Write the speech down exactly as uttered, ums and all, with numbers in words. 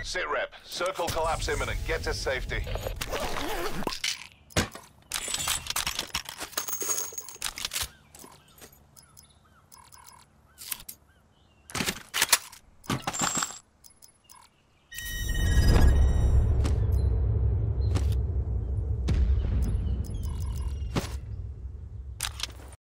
Sit rep. Circle collapse imminent. Get to safety.